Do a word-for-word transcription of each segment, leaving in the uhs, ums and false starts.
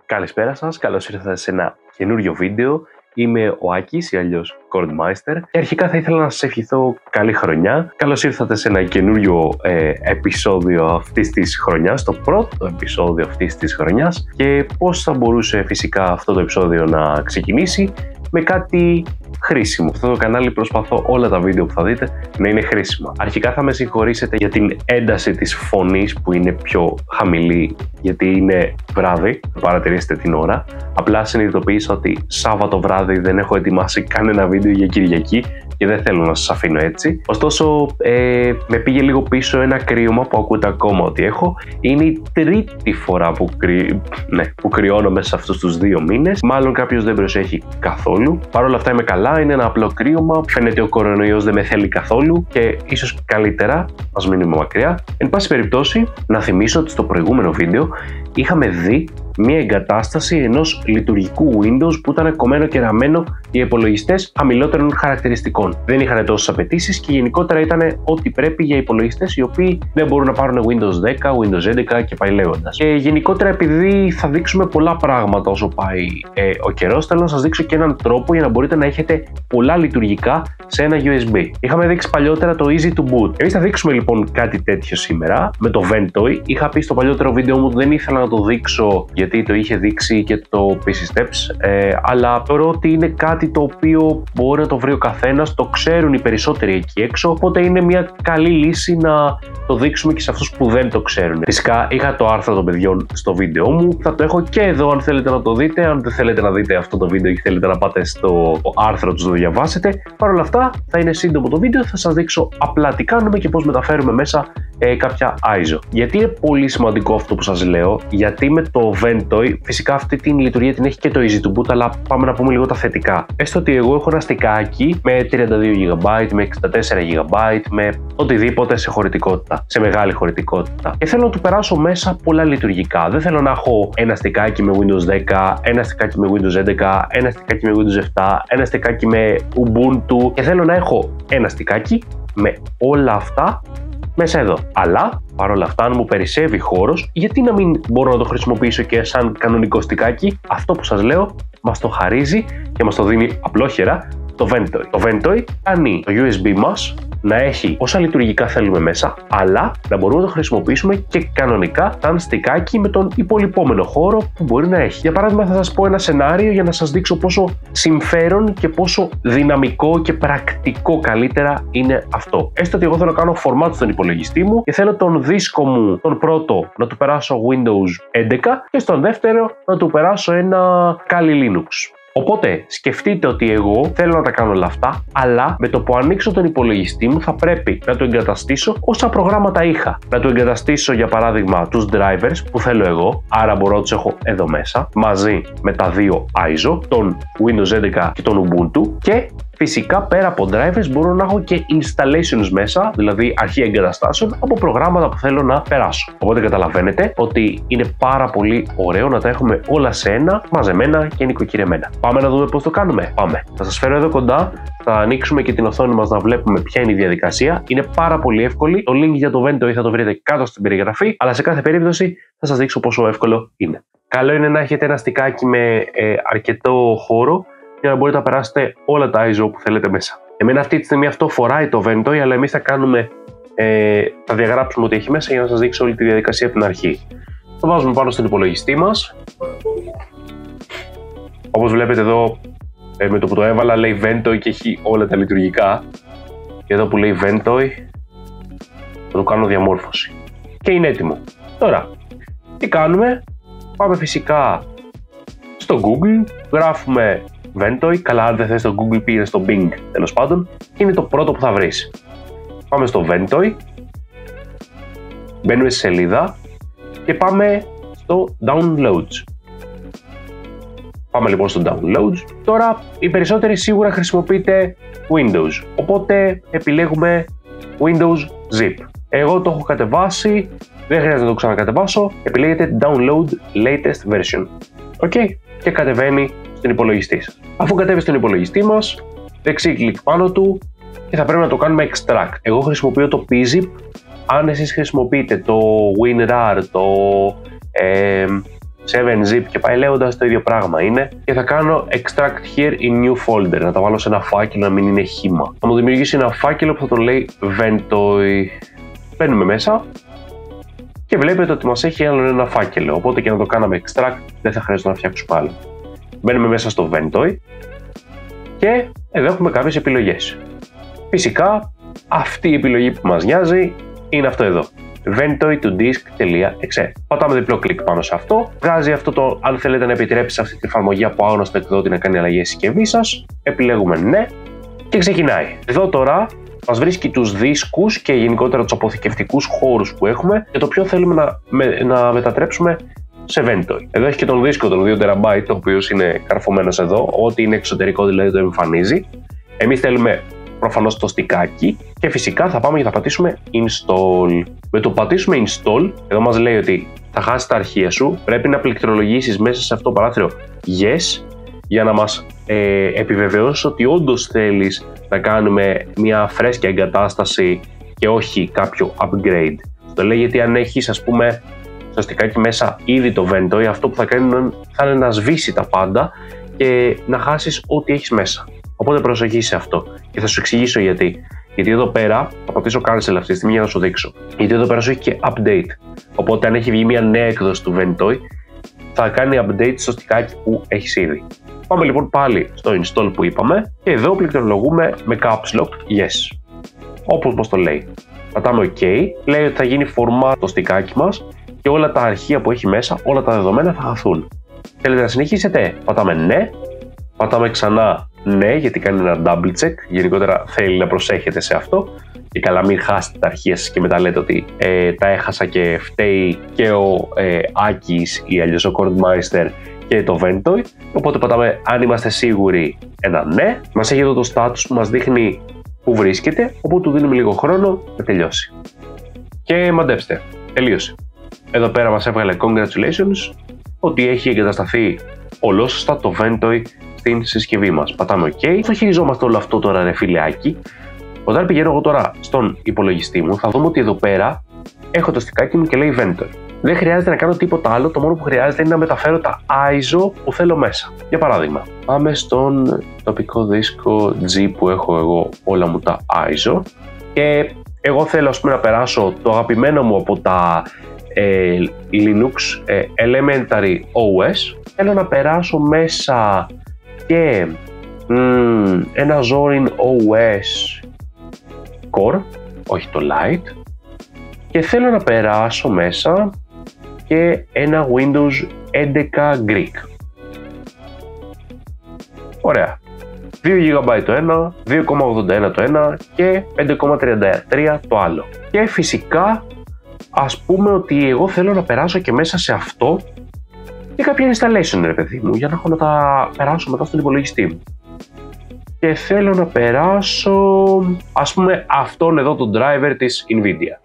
Καλησπέρα σας, καλώς ήρθατε σε ένα καινούριο βίντεο. Είμαι ο Άκης ή αλλιώς Codemeister και αρχικά θα ήθελα να σας ευχηθώ καλή χρονιά. Καλώς ήρθατε σε ένα καινούριο ε, επεισόδιο αυτής της χρονιάς, το πρώτο επεισόδιο αυτής της χρονιάς, και πώς θα μπορούσε φυσικά αυτό το επεισόδιο να ξεκινήσει με κάτι χρήσιμο. Αυτό το κανάλι προσπαθώ όλα τα βίντεο που θα δείτε να είναι χρήσιμα. Αρχικά θα με συγχωρήσετε για την ένταση της φωνής που είναι πιο χαμηλή, γιατί είναι βράδυ, θα παρατηρήσετε την ώρα. Απλά συνειδητοποίησα ότι Σάββατο βράδυ δεν έχω ετοιμάσει κανένα βίντεο για Κυριακή και δεν θέλω να σας αφήνω έτσι. Ωστόσο, ε, με πήγε λίγο πίσω ένα κρύωμα που ακούτε ακόμα ότι έχω. Είναι η τρίτη φορά που, κρυ... ναι, που κρυώνω μέσα σε αυτούς τους δύο μήνες. Μάλλον κάποιος δεν προσέχει καθόλου. Παρ' όλα αυτά είμαι καλά, είναι ένα απλό κρύωμα. Φαίνεται ο κορονοϊός δεν με θέλει καθόλου και ίσως καλύτερα ας μείνουμε μακριά. Εν πάση περιπτώσει, να θυμίσω ότι στο προηγούμενο βίντεο είχαμε δει μια εγκατάσταση ενός λειτουργικού Windows που ήταν κομμένο και ραμμένο για υπολογιστές χαμηλότερων χαρακτηριστικών. Δεν είχαν τόσες απαιτήσεις και γενικότερα ήταν ό,τι πρέπει για υπολογιστές οι οποίοι δεν μπορούν να πάρουν Windows δέκα, Windows έντεκα και πάει λέγοντας. Και γενικότερα, επειδή θα δείξουμε πολλά πράγματα όσο πάει ε, ο καιρός, θέλω να σας δείξω και έναν τρόπο για να μπορείτε να έχετε πολλά λειτουργικά σε ένα γιου ες μπι. Είχαμε δείξει παλιότερα το Easy to Boot. Εμείς θα δείξουμε λοιπόν κάτι τέτοιο σήμερα με το Ventoy. Είχα πει στο παλιότερο βίντεο μου ότι δεν ήθελα να το δείξω γιατί το είχε δείξει και το πι σι Steps, ε, αλλά θεωρώ ότι είναι κάτι το οποίο μπορεί να το βρει ο καθένας, το ξέρουν οι περισσότεροι εκεί έξω, οπότε είναι μια καλή λύση να το δείξουμε και σε αυτούς που δεν το ξέρουν. Φυσικά είχα το άρθρο των παιδιών στο βίντεο μου, θα το έχω και εδώ αν θέλετε να το δείτε. Αν δεν θέλετε να δείτε αυτό το βίντεο και θέλετε να πάτε στο άρθρο τους να το διαβάσετε, παρ' όλα αυτά θα είναι σύντομο το βίντεο, θα σας δείξω απλά τι κάνουμε και πώς μεταφέρουμε μέσα ε, κάποια άι ες ο. Γιατί είναι πολύ σημαντικό αυτό που σας λέω? Γιατί με το Ventoy, φυσικά αυτή την λειτουργία την έχει και το Easy to Boot, αλλά πάμε να πούμε λίγο τα θετικά. Έστω ότι εγώ έχω ένα στικάκι με τριάντα δύο τζι μπι, με εξήντα τέσσερα τζι μπι, με οτιδήποτε σε χωρητικότητα, σε μεγάλη χωρητικότητα. Και θέλω να του περάσω μέσα πολλά λειτουργικά. Δεν θέλω να έχω ένα στικάκι με Windows δέκα, ένα στικάκι με Windows έντεκα, ένα στικάκι με Windows επτά, ένα στικάκι με Ubuntu, και θέλω να έχω ένα στικάκι με όλα αυτά μέσα εδώ. Αλλά παρόλα αυτά, αν μου περισσεύει χώρος, γιατί να μην μπορώ να το χρησιμοποιήσω και σαν κανονικό στικάκι? Αυτό που σας λέω μας το χαρίζει και μας το δίνει απλόχερα το Ventoy. Το Ventoy κάνει το γιου ες μπι μας να έχει όσα λειτουργικά θέλουμε μέσα, αλλά να μπορούμε να το χρησιμοποιήσουμε και κανονικά σαν στικάκι με τον υπολοιπόμενο χώρο που μπορεί να έχει. Για παράδειγμα, θα σας πω ένα σενάριο για να σας δείξω πόσο συμφέρον και πόσο δυναμικό και πρακτικό καλύτερα είναι αυτό. Έστω ότι εγώ θέλω να κάνω format στον υπολογιστή μου και θέλω τον δίσκο μου, τον πρώτο, να του περάσω Windows έντεκα και στον δεύτερο να του περάσω ένα Kali Linux. Οπότε σκεφτείτε ότι εγώ θέλω να τα κάνω όλα αυτά, αλλά με το που ανοίξω τον υπολογιστή μου θα πρέπει να του εγκαταστήσω όσα προγράμματα είχα. Να του εγκαταστήσω για παράδειγμα τους drivers που θέλω εγώ, άρα μπορώ να τους έχω εδώ μέσα, μαζί με τα δύο άι ες ο, τον Windows έντεκα και τον Ubuntu, και φυσικά πέρα από drivers μπορώ να έχω και installations μέσα, δηλαδή αρχεία εγκαταστάσεων από προγράμματα που θέλω να περάσω. Οπότε καταλαβαίνετε ότι είναι πάρα πολύ ωραίο να τα έχουμε όλα σε ένα, μαζεμένα και νοικοκυρεμένα. Πάμε να δούμε πώς το κάνουμε. Πάμε. Θα σας φέρω εδώ κοντά, θα ανοίξουμε και την οθόνη μας να βλέπουμε ποια είναι η διαδικασία. Είναι πάρα πολύ εύκολη. Το link για το Ventoy θα το βρείτε κάτω στην περιγραφή, αλλά σε κάθε περίπτωση θα σας δείξω πόσο εύκολο είναι. Καλό είναι να έχετε ένα στικάκι με ε, αρκετό χώρο για να μπορείτε να περάσετε όλα τα άι ες ο που θέλετε μέσα. Εμένα αυτή τη στιγμή αυτό φοράει το Ventoy, αλλά εμείς θα κάνουμε, ε, θα διαγράψουμε ό,τι έχει μέσα για να σας δείξω όλη τη διαδικασία από την αρχή. Το βάζουμε πάνω στον υπολογιστή μας. Όπως βλέπετε εδώ, ε, με το που το έβαλα λέει Ventoy και έχει όλα τα λειτουργικά. Και εδώ που λέει Ventoy θα το κάνω διαμόρφωση. Και είναι έτοιμο. Τώρα, τι κάνουμε? Πάμε φυσικά στο Google, γράφουμε Ventoy, καλά αν δεν θες στο Google πήγαινε στο Bing τέλος πάντων, και είναι το πρώτο που θα βρεις. Πάμε στο Ventoy, μπαίνουμε στη σελίδα και πάμε στο Downloads. Πάμε λοιπόν στο Downloads. Τώρα οι περισσότεροι σίγουρα χρησιμοποιείτε Windows, οπότε επιλέγουμε Windows Zip. Εγώ το έχω κατεβάσει, δεν χρειάζεται να το ξανακατεβάσω, επιλέγετε Download Latest Version. Οκ, okay. Και κατεβαίνει στον υπολογιστή σας. Αφού κατέβει στον υπολογιστή μας, δεξί κλικ πάνω του και θα πρέπει να το κάνουμε extract. Εγώ χρησιμοποιώ το πι ζιπ. Αν εσείς χρησιμοποιείτε το WinRAR, το ε, seven zip και πάει λέγοντας, το ίδιο πράγμα είναι. Και θα κάνω extract here in new folder, να τα βάλω σε ένα φάκελο να μην είναι χύμα. Θα μου δημιουργήσει ένα φάκελο που θα τον λέει Ventoy. Μπαίνουμε μέσα και βλέπετε ότι μας έχει άλλο ένα φάκελο, οπότε και να το κάναμε extract δεν θα χρειάζεται να φτιάξουμε άλλο. Μπαίνουμε μέσα στο Ventoy και εδώ έχουμε κάποιες επιλογές. Φυσικά αυτή η επιλογή που μας νοιάζει είναι αυτό εδώ, ventoy to disk.exe. Πατάμε διπλό κλικ πάνω σε αυτό, βγάζει αυτό το αν θέλετε να επιτρέψει αυτή την εφαρμογή από άγνωστο εκδότη να κάνει αλλαγές στη συσκευή σας. Επιλέγουμε ναι και ξεκινάει. Εδώ τώρα μας βρίσκει τους δίσκους και γενικότερα τους αποθηκευτικούς χώρους που έχουμε και το ποιο θέλουμε να, με, να μετατρέψουμε σε Ventoy. Εδώ έχει και τον δίσκο των δύο τεραμπάιτ, ο οποίος είναι καρφωμένος εδώ, ό,τι είναι εξωτερικό δηλαδή το εμφανίζει. Εμείς θέλουμε προφανώς το στικάκι και φυσικά θα πάμε και θα πατήσουμε install. Με το πατήσουμε install, εδώ μας λέει ότι θα χάσεις τα αρχεία σου, πρέπει να πληκτρολογήσεις μέσα σε αυτό το παράθυρο yes για να μας ε, επιβεβαιώσει ότι όντως θέλεις να κάνουμε μια φρέσκια εγκατάσταση και όχι κάποιο upgrade. Το λέει γιατί αν έχεις ας πούμε στο στικάκι μέσα ήδη το Ventoy, αυτό που θα κάνει θα είναι να σβήσει τα πάντα και να χάσεις ό,τι έχεις μέσα. Οπότε προσοχή σε αυτό και θα σου εξηγήσω γιατί. Γιατί εδώ πέρα, θα πατήσω cancel αυτή τη στιγμή για να σου δείξω. Γιατί εδώ πέρα σου έχει και update. Οπότε αν έχει βγει μια νέα έκδοση του Ventoy, θα κάνει update στο στικάκι που έχεις ήδη. Πάμε λοιπόν πάλι στο install που είπαμε και εδώ πληκτρολογούμε με caps lock yes. Όπως μας το λέει. Πατάμε OK, λέει ότι θα γίνει format το στικάκι μας και όλα τα αρχεία που έχει μέσα, όλα τα δεδομένα θα χαθούν. Θέλετε να συνεχίσετε, πατάμε ναι, πατάμε ξανά ναι γιατί κάνει ένα double check, γενικότερα θέλει να προσέχετε σε αυτό και καλά μην χάσετε τα αρχεία σας και μετά λέτε ότι ε, τα έχασα και φταίει και ο ε, Άκης ή αλλιώς ο Cordmeister και το Ventoy. Οπότε πατάμε αν είμαστε σίγουροι ένα ναι, μας έχει εδώ το status που μας δείχνει που βρίσκεται, οπότε του δίνουμε λίγο χρόνο να τελειώσει. Και μαντέψτε, τελείωσε. Εδώ πέρα μας έβγαλε congratulations ότι έχει εγκατασταθεί ολόσωστα το Ventoy στην συσκευή μας. Πατάμε OK. Θα χειριζόμαστε όλο αυτό τώρα ρε φιλεάκι. Όταν πηγαίνω εγώ τώρα στον υπολογιστή μου θα δούμε ότι εδώ πέρα έχω το στικάκι μου και λέει Ventoy. Δεν χρειάζεται να κάνω τίποτα άλλο, το μόνο που χρειάζεται είναι να μεταφέρω τα άι ες ο που θέλω μέσα. Για παράδειγμα, πάμε στον τοπικό δίσκο G που έχω εγώ όλα μου τα άι ες ο και εγώ θέλω ας πούμε να περάσω το αγαπημένο μου από τα ε, Linux ε, Elementary ο ες. Θέλω να περάσω μέσα και mm, ένα Zorin ο ες Core, όχι το Lite, και θέλω να περάσω μέσα και ένα Windows έντεκα Greek. Ωραία. δύο τζι μπι το ένα, δύο κόμμα ογδόντα ένα το ένα και πέντε κόμμα τριάντα τρία το άλλο. Και φυσικά ας πούμε ότι εγώ θέλω να περάσω και μέσα σε αυτό και κάποια installation ρε παιδί μου, για να έχω να τα περάσω μετά στον υπολογιστή μου. Και θέλω να περάσω ας πούμε αυτόν εδώ τον driver της Nvidia.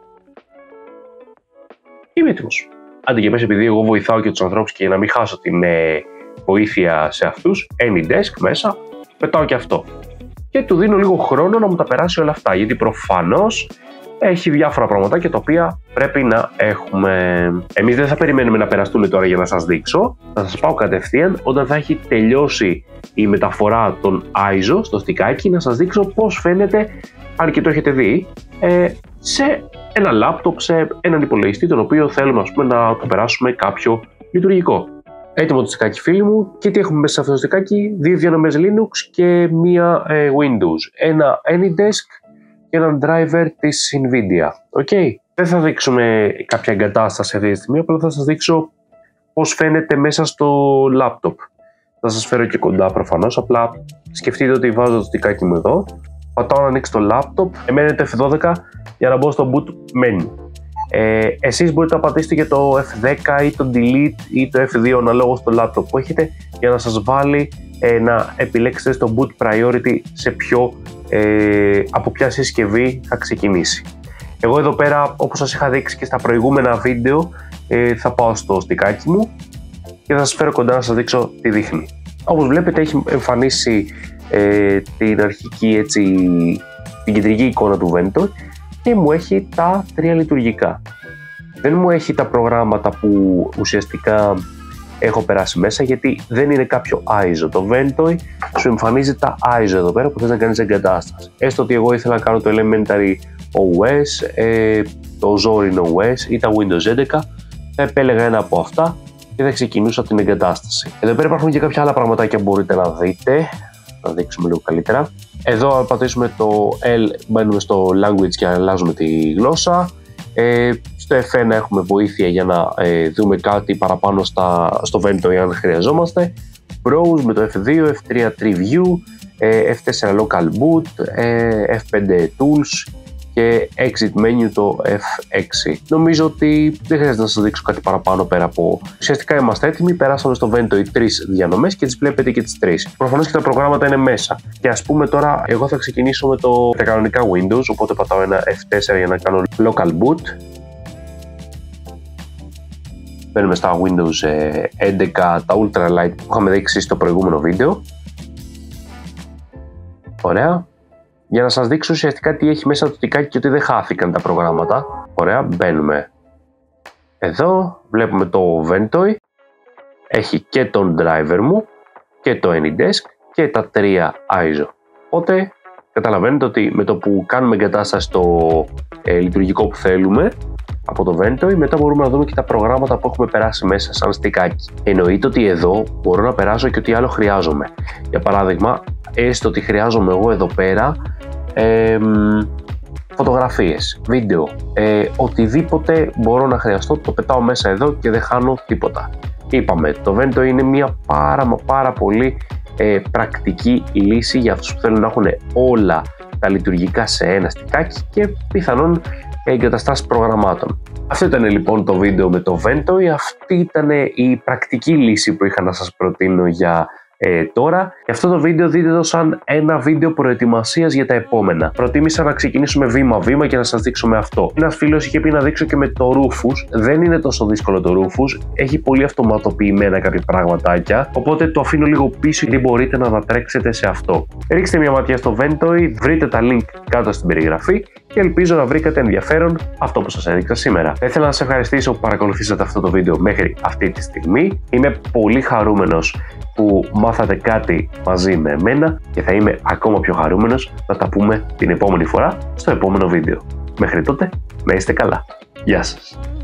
Είμαι έτοιμος. Άντε και πες επειδή εγώ βοηθάω και τους ανθρώπους και για να μην χάσω την ε, βοήθεια σε αυτούς, AnyDesk μέσα, πετάω και αυτό. Και του δίνω λίγο χρόνο να μου τα περάσει όλα αυτά, γιατί προφανώς έχει διάφορα πραγματάκια τα οποία πρέπει να έχουμε. Εμείς δεν θα περιμένουμε να περαστούν τώρα για να σας δείξω, θα σας πάω κατευθείαν όταν θα έχει τελειώσει η μεταφορά των άι ες ο στο στικάκι να σας δείξω πώς φαίνεται, αν και το έχετε δει, ε, σε ένα λάπτοπ, σε έναν υπολογιστή τον οποίο θέλουμε ας πούμε, να το περάσουμε κάποιο λειτουργικό. Έτοιμο το στικάκι φίλοι μου και τι έχουμε μέσα σε αυτό το στικάκι, δύο διανομές Linux και μία ε, Windows, ένα AnyDesk και έναν driver της Nvidia. Okay. Δεν θα δείξουμε κάποια εγκατάσταση αυτή τη στιγμή, απλά θα σας δείξω πώς φαίνεται μέσα στο laptop. Θα σας φέρω και κοντά προφανώς, απλά σκεφτείτε ότι βάζω το στικάκι μου εδώ, πατάω να ανοίξει το laptop, εμένα το εφ δώδεκα για να μπω στο boot menu. Ε, εσείς μπορείτε να πατήσετε και το εφ δέκα ή το delete ή το εφ δύο αναλόγως στο laptop που έχετε για να σας βάλει ε, να επιλέξετε στο boot priority σε ποιο, ε, από ποια συσκευή θα ξεκινήσει. Εγώ εδώ πέρα, όπως σας είχα δείξει και στα προηγούμενα βίντεο, ε, θα πάω στο στικάκι μου και θα σας φέρω κοντά να σας δείξω τι δείχνει. Όπως βλέπετε έχει εμφανίσει ε, την αρχική έτσι, την κεντρική εικόνα του Ventoy και μου έχει τα τρία λειτουργικά. Δεν μου έχει τα προγράμματα που ουσιαστικά έχω περάσει μέσα, γιατί δεν είναι κάποιο άι ες ο. Το Ventoy σου εμφανίζει τα άι ες ο εδώ πέρα που θες να κάνεις εγκατάσταση. Έστω ότι εγώ ήθελα να κάνω το Elementary ο ες, ε, το Zorin ο ες ή τα Windows έντεκα, θα επέλεγα ένα από αυτά και θα ξεκινούσα την εγκατάσταση. Εδώ πέρα υπάρχουν και κάποια άλλα πραγματάκια που μπορείτε να δείτε. Να δείξουμε λίγο καλύτερα. Εδώ αν πατήσουμε το L μπαίνουμε στο Language και αλλάζουμε τη γλώσσα. Ε, στο εφ ένα έχουμε βοήθεια για να ε, δούμε κάτι παραπάνω στα, στο Ventoy αν χρειαζόμαστε. Browse με το εφ δύο, εφ τρία Tree View, ε, εφ τέσσερα Local Boot, ε, εφ πέντε Tools και Exit Menu το εφ έξι. Νομίζω ότι δεν χρειάζεται να σας δείξω κάτι παραπάνω πέρα από... Ουσιαστικά είμαστε έτοιμοι, περάσαμε στο Ventoy τρεις διανομές και τις βλέπετε και τις τρεις. Προφανώς και τα προγράμματα είναι μέσα. Και ας πούμε τώρα, εγώ θα ξεκινήσω με το, τα κανονικά Windows, οπότε πατάω ένα εφ τέσσερα για να κάνω Local Boot. Μπαίνουμε στα Windows έντεκα, τα Ultra Light που είχαμε δείξει στο προηγούμενο βίντεο. Ωραία. Για να σας δείξω ουσιαστικά τι έχει μέσα το τικάκι και ότι δεν χάθηκαν τα προγράμματα. Ωραία, μπαίνουμε εδώ, βλέπουμε το Ventoy, έχει και τον driver μου και το AnyDesk και τα τρία άι ες ο. Οπότε καταλαβαίνετε ότι με το που κάνουμε εγκατάσταση στο ε, λειτουργικό που θέλουμε από το Ventoy, μετά μπορούμε να δούμε και τα προγράμματα που έχουμε περάσει μέσα σαν στικάκι. Εννοείται ότι εδώ μπορώ να περάσω και ό,τι άλλο χρειάζομαι. Για παράδειγμα, έστω ότι χρειάζομαι εγώ εδώ πέρα ε, φωτογραφίες, βίντεο, ε, οτιδήποτε μπορώ να χρειαστώ, το πετάω μέσα εδώ και δεν χάνω τίποτα. Είπαμε, το Ventoy είναι μια πάρα μα πάρα πολύ ε, πρακτική λύση για αυτούς που θέλουν να έχουν όλα τα λειτουργικά σε ένα στικάκι και πιθανόν εγκαταστάσεις προγραμμάτων. Αυτό ήταν λοιπόν το βίντεο με το Ventoy. Αυτή ήταν η πρακτική λύση που είχα να σας προτείνω για ε, τώρα. Και αυτό το βίντεο δείτε το σαν ένα βίντεο προετοιμασίας για τα επόμενα. Προτίμησα να ξεκινήσουμε βήμα-βήμα και να σας δείξω με αυτό. Ένας φίλος είχε πει να δείξω και με το Rufus. Δεν είναι τόσο δύσκολο το Rufus. Έχει πολύ αυτοματοποιημένα κάποια πραγματάκια. Οπότε το αφήνω λίγο πίσω γιατί μπορείτε να τα τρέξετε σε αυτό. Ρίξτε μια ματιά στο Ventoy, βρείτε τα link κάτω στην περιγραφή και ελπίζω να βρήκατε ενδιαφέρον αυτό που σας έδειξα σήμερα. Θα ήθελα να σας ευχαριστήσω που παρακολουθήσατε αυτό το βίντεο μέχρι αυτή τη στιγμή. Είμαι πολύ χαρούμενος που μάθατε κάτι μαζί με εμένα και θα είμαι ακόμα πιο χαρούμενος να τα πούμε την επόμενη φορά στο επόμενο βίντεο. Μέχρι τότε, να είστε καλά. Γεια σας.